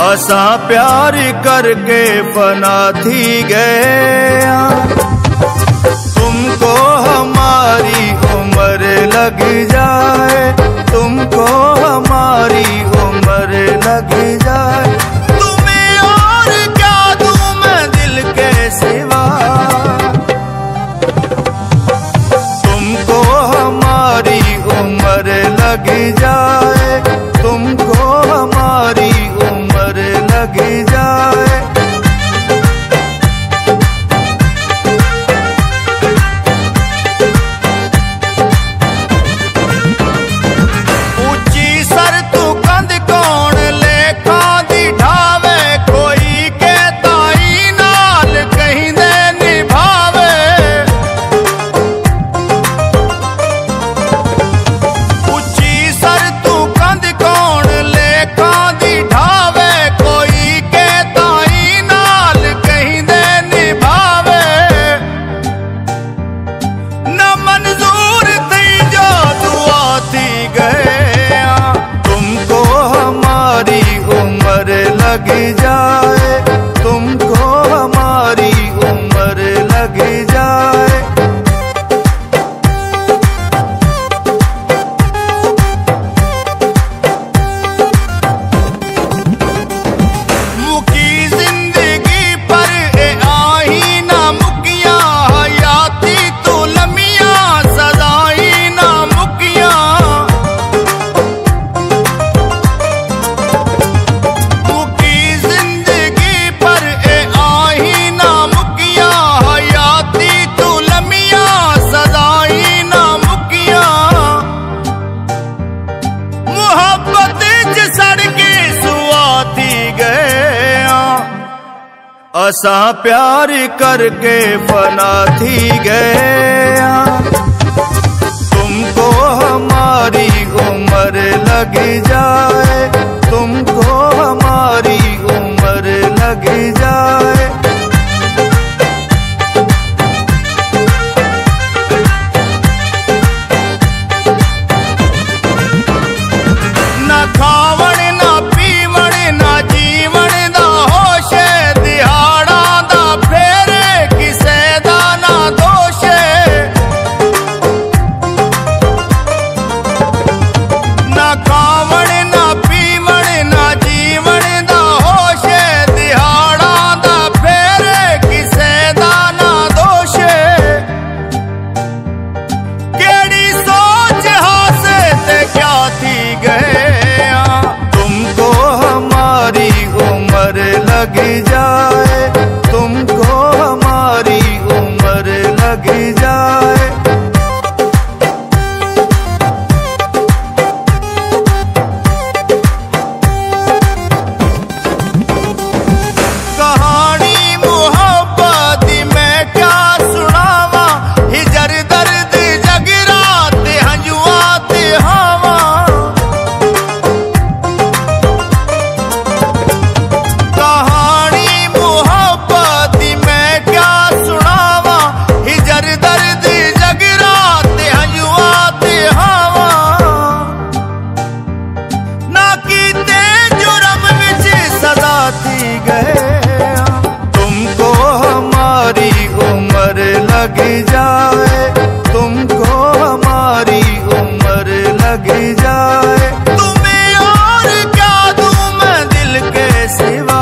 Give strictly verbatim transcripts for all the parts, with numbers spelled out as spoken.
असा प्यार करके फना थी गए, तुमको हमारी उम्र लग जाए, तुमको हमारी उम्र लग जाए। तुम्हें और क्या दूं मैं दिल के सिवा, तुमको हमारी उम्र लग जाए, तुमको हमारी उम्र लग जाए। ऊंची सर तू कंध कौन लेखा दी ढावे, कोई के ताई नाल कहीं दे निभावे। ऊंची सर तू कंध कौन लेखा दी ढावे, कोई के ताई नाल कहीं दे निभावे। न मंजूर थी जो दुआ थी गए, तुमको हमारी उम्र लग जाए, तुमको हमारी उम्र लग जाए। मुकी जिंदगी पर ए आही ना मुकिया, हयाती तू लमिया सदाई ना मुकिया। मुकी जिंदगी पर ए आही ना मुकिया, हयाती तू लमिया सदाई ना मुकिया। मुहब्बत च सड़के सुआती गए, असा प्यार करके फना थी गए। तुमको हमारी उम्र लग जाए, तुमको हमारी उम्र लग जाए। ना खावण ना पीवण ना जीवन दा होश, दिहाड़ा दा फेरे किसे दा ना दोष। ना खावण ना पीवण ना जीवन दा होश, दिहाड़ा दा फेरे किसे दा ना दोष। केड़ी सोच हासे ते क्या थी गए, तुमको हमारी उम्र लग जाए, तुमको हमारी उम्र लग जाए। कहानी मोहब्बत मैं क्या सुनावा, हिजर दर्द जगरात हंजुआत हवा। कहानी मोहब्बत मैं क्या सुनावा, हिजर दर्द जगरात हंजुआत हवा। ना कीते जुर्म विच सदा थी गए, तुमको हमारी उम्र लग जाए, तुमको हमारी उम्र लग जाए। तुम्हें और क्या दूं मैं दिल के सिवा,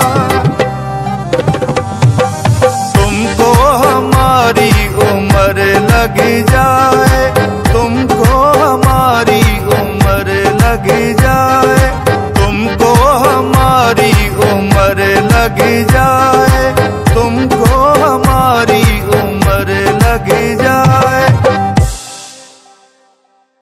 तुमको हमारी उम्र लग जाए, तुमको हमारी उम्र लग जाए, तुमको हमारी उम्र लग जाए।